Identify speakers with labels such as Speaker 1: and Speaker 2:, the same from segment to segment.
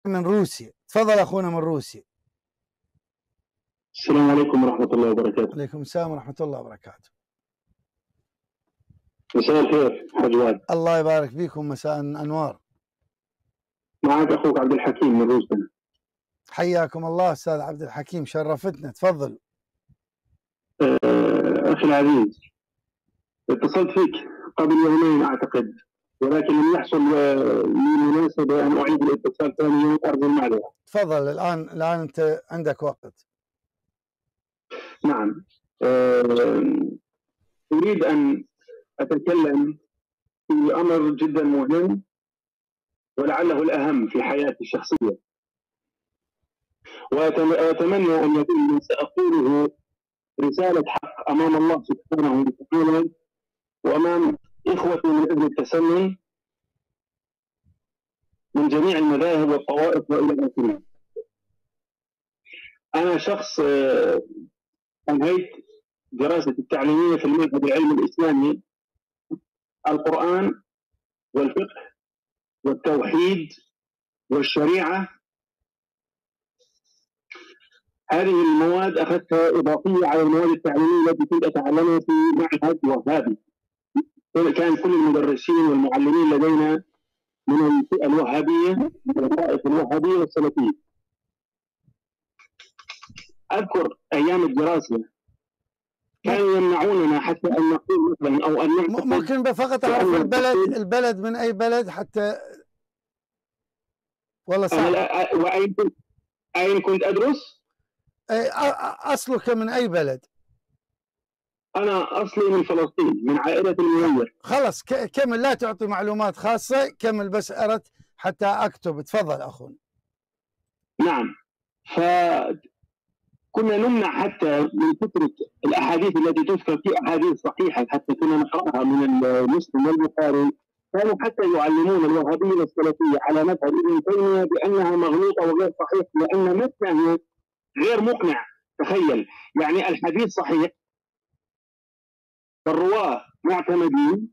Speaker 1: من روسيا. تفضل أخونا من روسيا.
Speaker 2: السلام عليكم ورحمة الله وبركاته.
Speaker 1: عليكم السلام ورحمة الله وبركاته.
Speaker 2: مساء الخير حاج واد.
Speaker 1: الله يبارك فيكم، مساء أنوار.
Speaker 2: معك أخوك عبد الحكيم من روسيا.
Speaker 1: حياكم الله أستاذ عبد الحكيم، شرفتنا. تفضل.
Speaker 2: أخي العزيز، اتصلت فيك قبل يومين أعتقد، ولكن لم يحصل لي مناسبة أن أعيد الاتصال ثاني يوم، أرجو المعذرة.
Speaker 1: تفضل، الآن أنت عندك وقت.
Speaker 2: نعم. أريد أن أتكلم في أمر جدا مهم ولعله الأهم في حياتي الشخصية، وأتمنى أن يكون ما سأقوله رسالة حق أمام الله سبحانه وتعالى وأمام إخوتي من أهل التسنن من جميع المذاهب والطوائف وإلى آخره. أنا شخص أنهيت دراستي التعليمية في المعهد العلمي الإسلامي، القرآن والفقه والتوحيد والشريعة. هذه المواد أخذتها إضافية على المواد التعليمية التي كنت أتعلمها في معهد وهابي. كان كل المدرسين والمعلمين لدينا من الفئة الوهابية والطائفة الوهابية والسلفية. أذكر أيام الدراسة كانوا يمنعوننا حتى أن نقول مثلا أو أن نعتقد.
Speaker 1: ممكن فقط أعرف البلد من أي بلد حتى، ولا صعب؟
Speaker 2: وأين كنت أدرس؟
Speaker 1: أصلك من أي بلد؟
Speaker 2: أنا أصلي من فلسطين، من عائلة المنير.
Speaker 1: خلاص كمل، لا تعطي معلومات خاصة، كمل بس أردت حتى أكتب. تفضل أخونا.
Speaker 2: نعم، فكنا نمنع حتى من كثرة الأحاديث التي تذكر في أحاديث صحيحة، حتى كنا نقرأها من المسلم والبخاري. كانوا حتى يعلمون الوهابية والسلفية على مذهب ابن تيمية بأنها مغلوطة وغير صحيح، لأن متنه غير مقنع. تخيل، يعني الحديث صحيح والرواه معتمدين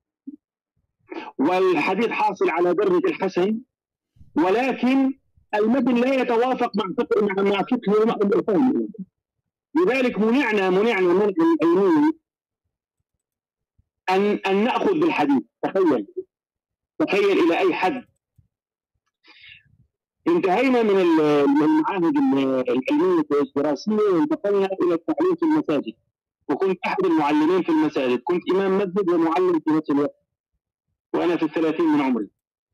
Speaker 2: والحديث حاصل على درجة الحسن، ولكن المتن لا يتوافق مع فقه الأصول. لذلك منعنا منع العلمي أن نأخذ بالحديث. تخيل إلى أي حد. انتهينا من المعاهد العلمية والدراسية وانتقلنا إلى التعليم في المساجد، وكنت أحد المعلمين في المساجد. كنت إمام مسجد ومعلم في نفس الوقت وأنا في 30 من عمري.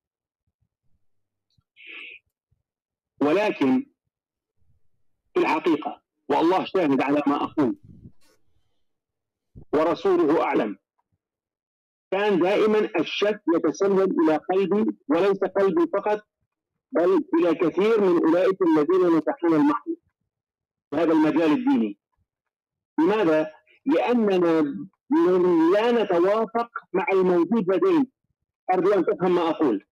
Speaker 2: ولكن في الحقيقة، والله شاهد على ما أقول ورسوله أعلم، كان دائما الشك يتسلل إلى قلبي، وليس قلبي فقط بل إلى كثير من أولئك الذين نتعامل معهم في هذا المجال الديني. لماذا؟ لأننا لا نتوافق مع الموجود لدينا. أرجو أن تفهم ما أقول.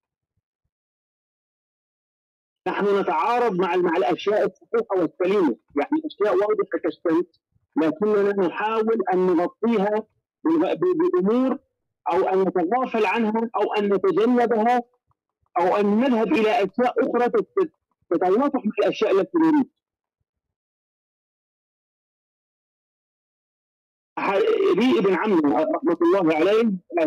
Speaker 2: نحن نتعارض مع الأشياء الصحيحة والسليمة، يعني أشياء واضحة كالشمس، لكننا نحاول أن نغطيها بأمور أو أن نتغافل عنها أو أن نتجنبها أو أن نذهب إلى أشياء أخرى تتوافق مع الأشياء التي نريد. لي ابن عمي رحمة الله عليه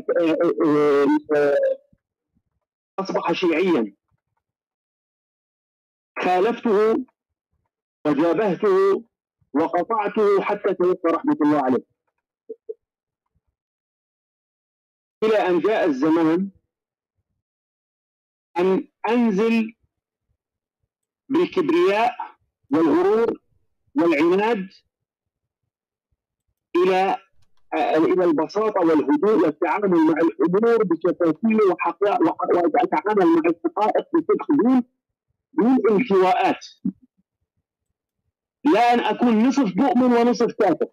Speaker 2: أصبح شيعيا، خالفته وجابهته وقطعته حتى توفى رحمة الله عليه، إلى أن جاء الزمان أن أنزل بالكبرياء والغرور والعناد إلى البساطة والهدوء والتعامل مع الأمور بشفافية وأتعامل مع الحقائق بصدق دون انحواءات. لا أن أكون نصف مؤمن ونصف كافر،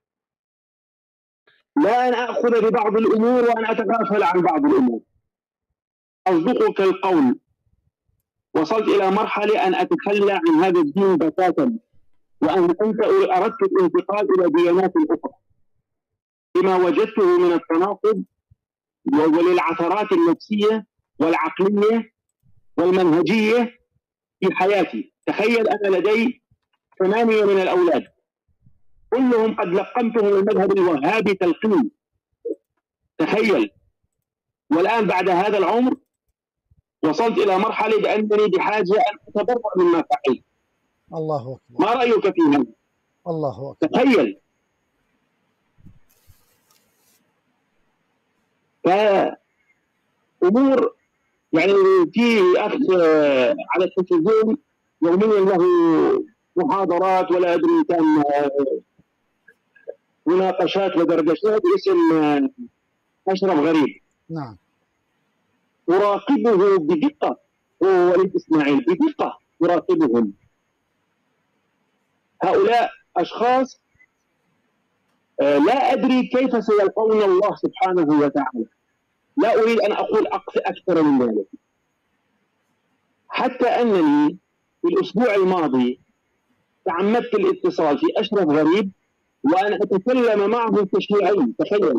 Speaker 2: لا أن أخذ ببعض الأمور وأن أتغافل عن بعض الأمور. أصدقك القول، وصلت إلى مرحلة أن أتخلى عن هذا الدين بتاتا، وأن أردت الانتقال إلى ديانات أخرى بما وجدته من التناقض وللعثرات النفسية والعقلية والمنهجية في حياتي. تخيل أنا لدي 8 من الأولاد كلهم قد لقنتهم المذهب الوهابي تلقين، تخيل. والآن بعد هذا العمر وصلت إلى مرحلة بأنني بحاجة أن أتبرأ مما فعلت.
Speaker 1: الله أكبر.
Speaker 2: ما رأيك في هذا؟
Speaker 1: الله أكبر.
Speaker 2: تخيل. فأمور يعني في أخ على التلفزيون يوميا له محاضرات ولا أدري كان مناقشات ودردشات باسم أشرف غريب.
Speaker 1: نعم.
Speaker 2: أراقبه بدقة، هو وليد إسماعيل بدقة أراقبهم. هؤلاء أشخاص لا أدري كيف سيلقون الله سبحانه وتعالى. لا أريد أن أقول أكثر من ذلك، حتى أنني في الأسبوع الماضي تعمدت الاتصال في أشرف غريب وأن أتكلم معه كشيعي. تخيل،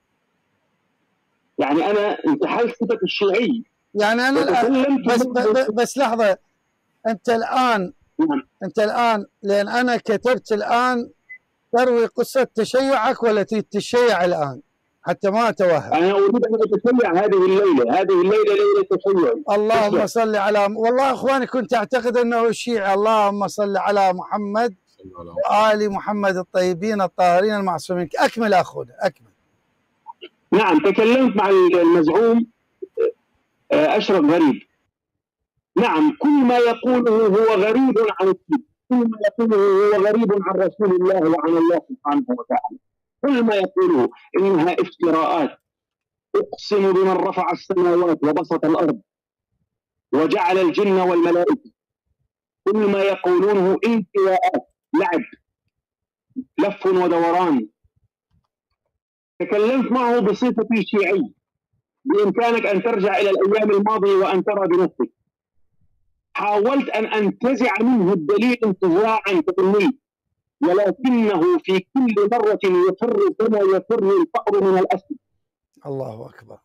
Speaker 2: يعني أنا انتحلت صفة الشيعي.
Speaker 1: يعني أنا بس لحظة، أنت الآن لأن أنا كتبت الآن تروي قصة تشيعك ولا تشيع الآن حتى ما أتوهم.
Speaker 2: أنا أريد أن أتشيع هذه الليلة ليلة تشيع.
Speaker 1: اللهم صل على والله أخواني كنت أعتقد أنه شيعي. اللهم صل على محمد وآل محمد الطيبين الطاهرين المعصومين. أكمل أخونا أكمل.
Speaker 2: نعم، تكلمت مع المزعوم أشرف غريب. نعم، كل ما يقوله هو غريب عن الدين، كل ما يقوله هو غريب عن رسول الله وعن الله سبحانه وتعالى. كل ما يقوله إنها افتراءات. أقسم بمن رفع السماوات وبسط الأرض وجعل الجن والملائكة، كل ما يقولونه انتواءات، لعب، لف ودوران. تكلمت معه بصفتي شيعي. بإمكانك أن ترجع إلى الأيام الماضية وأن ترى بنفسك. حاولت أن أنتزع منه الدليل انتزاعا كليا، ولكنه في كل مرة يفر كما يفر الفأر من الأسد.
Speaker 1: الله أكبر.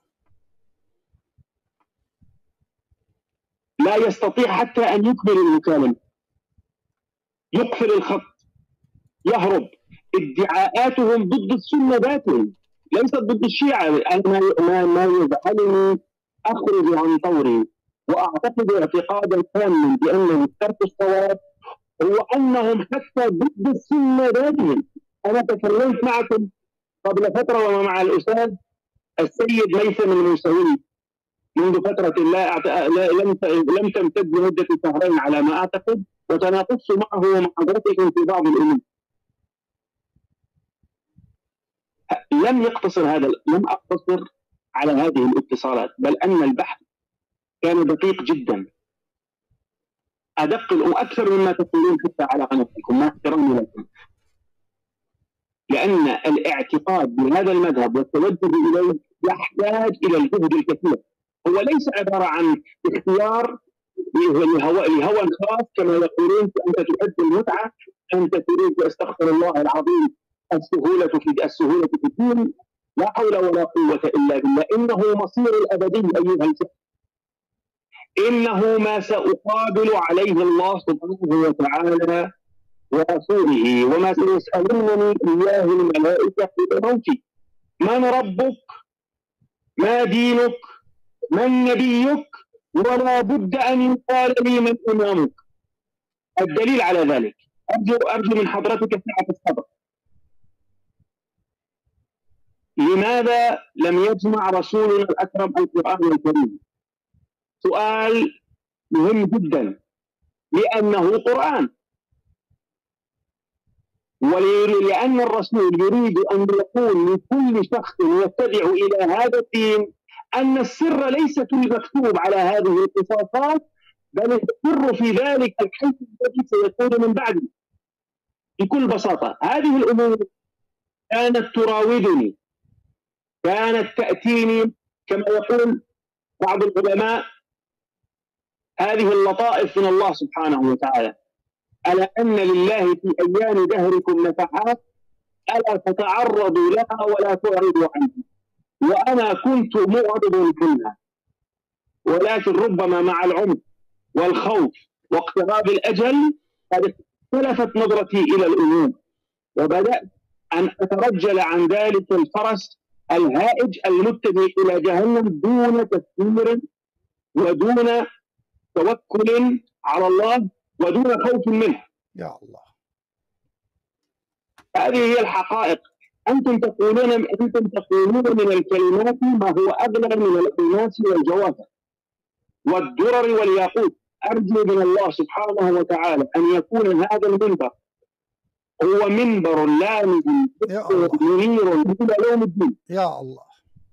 Speaker 2: لا يستطيع حتى أن يكمل المكالمة، يقفل الخط، يهرب. ادعاءاتهم ضد السنة ذاتهم، ليست ضد الشيعة. أنا ما يجعلني أخرج عن طوري وأعتقد اعتقادا تاما بأن ترك الصواب هو أنهم حتى ضد السنة ذاتهم. أنا تكلمت معكم قبل فترة ومع الأستاذ السيد ميثم الموسوي منذ فترة لم تمتد لمدة شهرين على ما أعتقد، وتناقشت معه ومع حضرتكم في بعض الأمور. لم أقتصر على هذه الاتصالات، بل أن البحث كان دقيق جدا، أدق وأكثر مما تقولون حتى على قناتكم، مع احترامي لكم. لأن الاعتقاد بهذا المذهب والتوجه إليه يحتاج إلى الجهد الكثير. هو ليس عبارة عن اختيار لهوى خاص كما يقولون أنت تحب المتعة، أنت تريد، أستغفر الله العظيم، السهولة في الدين. لا حول ولا قوة إلا بالله. إنه مصير الأبدي أيها الشيخ، إنه ما سأقابل عليه الله سبحانه وتعالى ورسوله، وما سيسألونني إياه الملائكة في موتي. من ربك؟ ما دينك؟ من نبيك؟ ولا بد أن يقال لي من إمامك. الدليل على ذلك أرجو من حضرتك سعة الصبر. لماذا لم يجمع رسولنا الأكرم القرآن الكريم؟ سؤال مهم جدا، لأنه قرآن، ولأن الرسول يريد أن يقول لكل شخص يتبع إلى هذا الدين أن السر ليس في المكتوب على هذه الاختصاصات، بل السر في ذلك الحيث الذي سيكون من بعده. بكل بساطة هذه الأمور كانت تراودني، كانت تأتيني كما يقول بعض العلماء هذه اللطائف من الله سبحانه وتعالى. ألا أن لله في أيام دهركم نفحات، ألا تتعرضوا لها ولا تعرضوا عنها. وأنا كنت معرض منها، ولكن ربما مع العمق والخوف واقتراب الأجل قد اختلفت نظرتي إلى الأمور، وبدأت أن أترجل عن ذلك الفرس الهائج المتجه إلى جهنم دون تفكير ودون توكل على الله ودون خوف منه.
Speaker 1: يا الله،
Speaker 2: هذه هي الحقائق. أنتم تقولون من الكلمات ما هو أغلى من الألماس والجواهر والدرر والياقوت. أرجو من الله سبحانه وتعالى أن يكون هذا المنبر هو منبر لامع منير إلى يوم الدين،
Speaker 1: يا الله،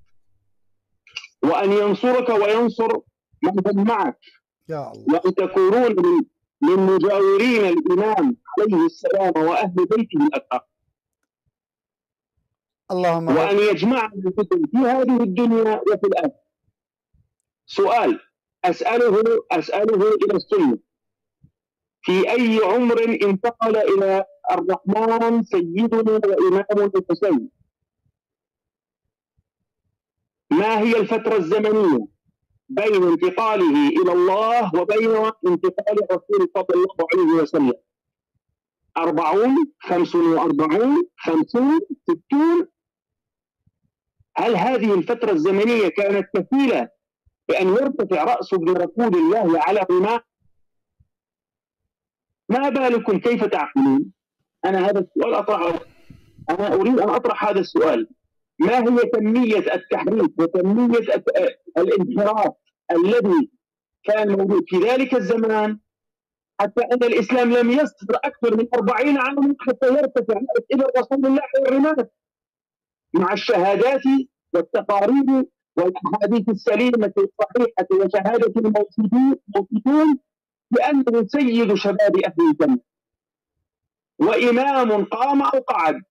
Speaker 2: وأن ينصرك وينصر من هم معك،
Speaker 1: يا الله،
Speaker 2: وأن تكونون من مجاورين الإمام عليه السلام وأهل بيته الأطهار،
Speaker 1: اللهم
Speaker 2: وأن يجمعنا بكم في هذه الدنيا وفي الآخرة. سؤال أسأله إلى السنة: في أي عمر انتقل إلى الرحمن سيدنا وإمامنا الحسين؟ ما هي الفترة الزمنية بين انتقاله إلى الله وبين انتقال الرسول صلى الله عليه وسلم؟ 40 45 50 60؟ هل هذه الفترة الزمنية كانت كفيلة بأن يرتفع رأس ابن رسول الله على رماح؟ ما بالكم كيف تعقلون؟ أنا هذا السؤال أطرحه، أنا أريد أن أطرح هذا السؤال: ما هي كمية التحريف وكمية الانحراف الذي كان موجود في ذلك الزمان، حتى أن الإسلام لم يصبر أكثر من 40 عاما حتى يرتفع إلى رسول الله الرماح، مع الشهادات والتقارير والأحاديث السليمة الصحيحة وشهادة الموصوفون بأنه سيد شباب أهل الجنة وإمام قام أو قعد.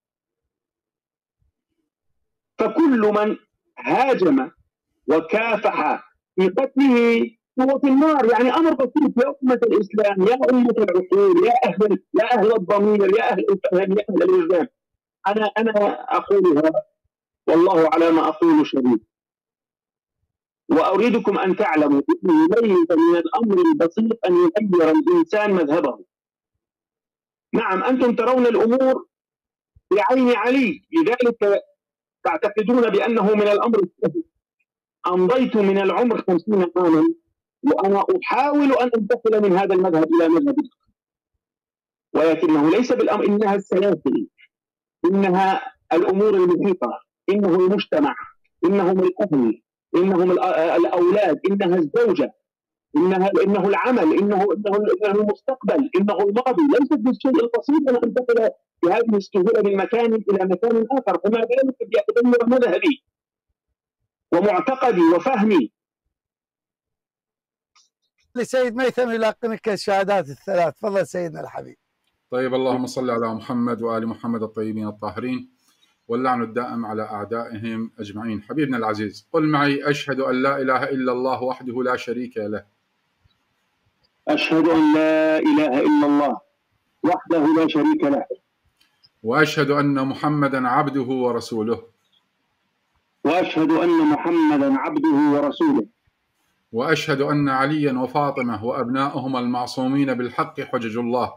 Speaker 2: فكل من هاجم وكافح في قتله هو في النار. يعني أمر بسيط يا أمة الإسلام، يا أمة العقول، يا أهل الضمير، يا أهل الفهم، يا أهل الوجدان. أنا أقولها والله على ما أقول شهيد، وأريدكم أن تعلموا أنه ليس من الأمر البسيط أن يغير الإنسان مذهبه. نعم، أنتم ترون الأمور بعين علي، لذلك تعتقدون بأنه من الأمر السهل. أمضيت من العمر 50 عاما وأنا أحاول أن أنتقل من هذا المذهب إلى مذهب آخر، ولكنه ليس بالأمر. إنها السلاسل، إنها الأمور المحيطة، إنه المجتمع، إنهم الأهل، إنهم الأولاد، إنها الزوجة، إنه العمل، إنه المستقبل، إنه الماضي. ليست بالشيء البسيط أن أنتقل بهذه السهولة من مكان إلى مكان آخر. فما بالك بأتغير مذهبي ومعتقدي وفهمي.
Speaker 1: لسيد ميثم يلقنك الشهادات الثلاث. تفضل سيدنا الحبيب.
Speaker 3: طيب، اللهم صل على محمد وآل محمد الطيبين الطاهرين، واللعن الدائم على أعدائهم أجمعين. حبيبنا العزيز، قل معي: أشهد أن لا إله إلا الله وحده لا شريك له.
Speaker 2: أشهد أن لا إله إلا الله وحده لا شريك له.
Speaker 3: وأشهد أن محمدا عبده ورسوله.
Speaker 2: وأشهد أن محمدا عبده ورسوله.
Speaker 3: وأشهد أن عليا وفاطمة وأبناؤهم المعصومين بالحق حجج الله.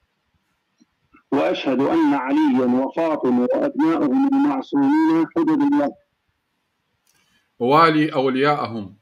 Speaker 2: وأشهد أن عليا وفاطمة وأبناؤهم المعصومين حجج الله.
Speaker 3: والي أولياءهم.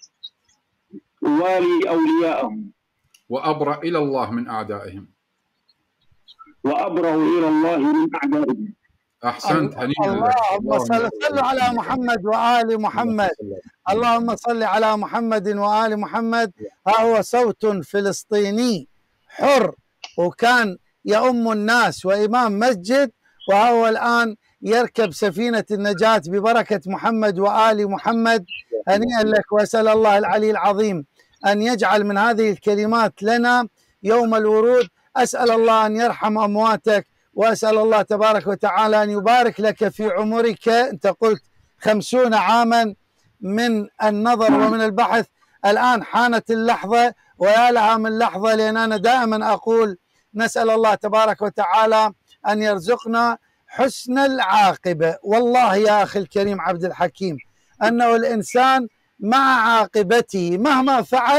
Speaker 2: والي أولياءهم.
Speaker 3: وأبرأ إلى الله من أعدائهم.
Speaker 2: وأبرأ إلى الله من أعدائهم.
Speaker 3: أحسنت، هنيئا لك.
Speaker 1: اللهم صل على محمد وآل محمد. اللهم صل على محمد وآل محمد. ها هو صوت فلسطيني حر، وكان يؤم الناس وإمام مسجد، وهو الآن يركب سفينة النجاة ببركة محمد وآل محمد. هنيئا لك، وأسأل الله العلي العظيم أن يجعل من هذه الكلمات لنا يوم الورود. أسأل الله أن يرحم أمواتك، وأسأل الله تبارك وتعالى أن يبارك لك في عمرك. أنت قلت 50 عاما من النظر ومن البحث، الآن حانت اللحظة، ويا لها من لحظة. لأن أنا دائما أقول نسأل الله تبارك وتعالى أن يرزقنا حسن العاقبة. والله يا أخي الكريم عبد الحكيم، أنه الإنسان مع عاقبته مهما فعل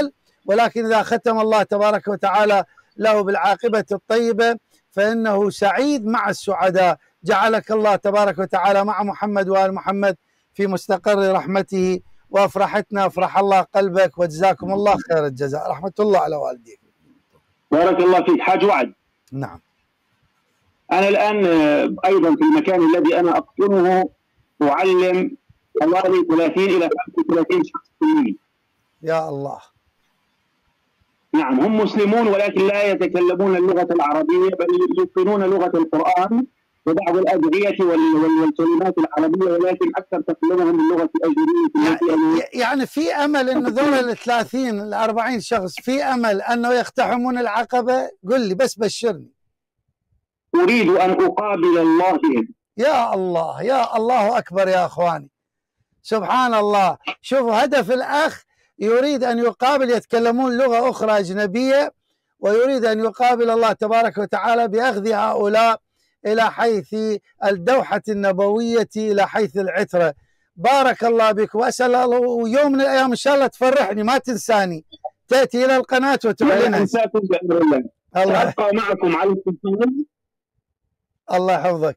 Speaker 1: ولكن إذا ختم الله تبارك وتعالى له بالعاقبة الطيبة فإنه سعيد مع السعداء. جعلك الله تبارك وتعالى مع محمد وآل محمد في مستقر رحمته، وأفرحتنا أفرح الله قلبك، وجزاكم الله خير الجزاء. رحمة الله على والديك.
Speaker 2: بارك الله فيك. حاج وعد.
Speaker 1: نعم.
Speaker 2: أنا الآن أيضا في المكان الذي أنا أقطنه أعلم حوالي 30 إلى 35 شخص مسلمين.
Speaker 1: يا الله.
Speaker 2: نعم، هم مسلمون ولكن لا يتكلمون اللغة العربية، بل يتقنون لغة القرآن وبعض الأدعية والكلمات العربية، ولكن أكثر تكلمهم باللغة الأجنبية.
Speaker 1: يعني في أمل أن ذول ال 30 ال 40 شخص في أمل أنه يقتحمون العقبة؟ قل لي بس، بشرني.
Speaker 2: أريد أن أقابل الله بهم.
Speaker 1: يا الله، يا الله أكبر يا أخواني، سبحان الله. شوفوا هدف الأخ، يريد أن يقابل يتكلمون لغة أخرى أجنبية، ويريد أن يقابل الله تبارك وتعالى بأخذ هؤلاء إلى حيث الدوحة النبوية، إلى حيث العترة. بارك الله بك، وأسأل الله يوم من الأيام إن شاء الله تفرحني، ما تنساني، تأتي إلى القناة وتعلنها.
Speaker 2: الله أبقى معكم على التلفزيون.
Speaker 1: الله يحفظك.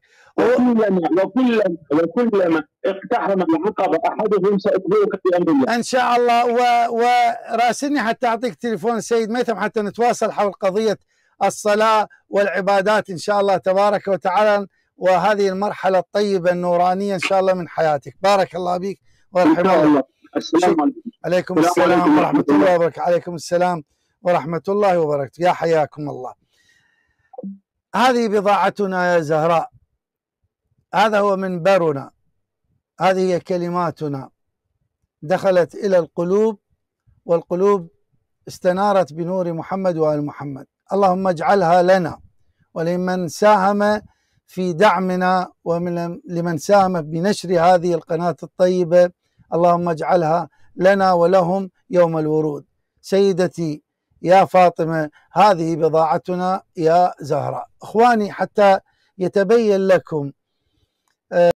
Speaker 2: وكلما اقتحم العقبة أحدهم سأخبرك بأمر الله
Speaker 1: إن شاء الله. وراسلني حتى أعطيك تليفون السيد ميثم حتى نتواصل حول قضية الصلاة والعبادات إن شاء الله تبارك وتعالى، وهذه المرحلة الطيبة النورانية إن شاء الله من حياتك. بارك الله بك ورحمه الله.
Speaker 2: السلام عليكم.
Speaker 1: عليكم السلام ورحمة الله وبركاته. عليكم السلام ورحمة الله وبركاته. يا حياكم الله. هذه بضاعتنا يا زهراء، هذا هو منبرنا، هذه هي كلماتنا، دخلت إلى القلوب، والقلوب استنارت بنور محمد وآل محمد. اللهم اجعلها لنا ولمن ساهم في دعمنا، ولمن ساهم بنشر هذه القناة الطيبة، اللهم اجعلها لنا ولهم يوم الورود. سيدتي يا فاطمة، هذه بضاعتنا يا زهراء. إخواني، حتى يتبين لكم